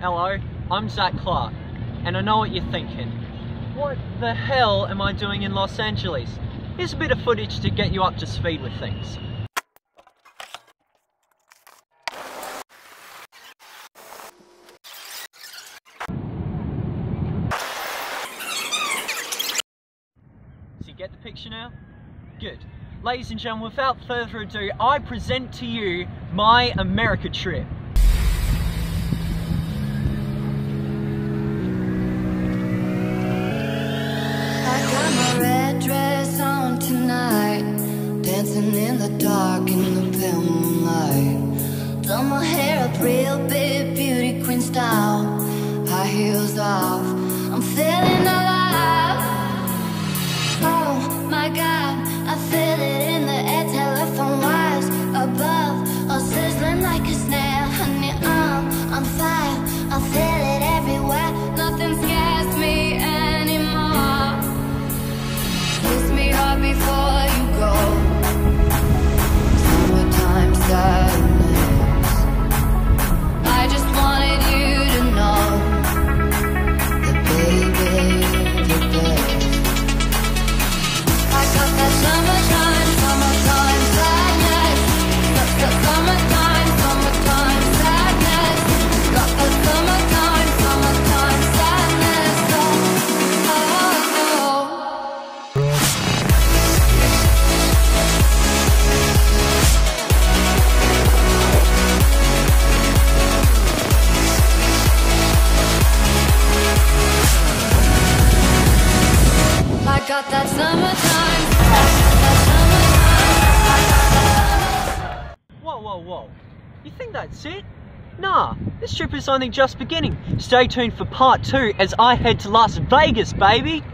Hello, I'm Zach Clark, and I know what you're thinking. What the hell am I doing in Los Angeles? Here's a bit of footage to get you up to speed with things. So you get the picture now? Good. Ladies and gentlemen, without further ado, I present to you my America trip. Dancing in the dark in the pale moonlight. Done my hair up real big, beauty queen style. High heels off, I'm feeling alive. Oh my God, I feel it in the air. Telephone wires above, all sizzling like a snare. Honey, I'm on fire, I feel it everywhere. Nothing scares me anymore. Kiss me hard before you go. Sadness. I just wanted you to know that baby, you're the best. I got that summertime sadness. Got that summertime sadness. Got that summertime sadness. Oh, oh, oh. I got that summertime. Whoa. You think that's it? Nah, this trip is only just beginning. Stay tuned for part 2 as I head to Las Vegas, baby!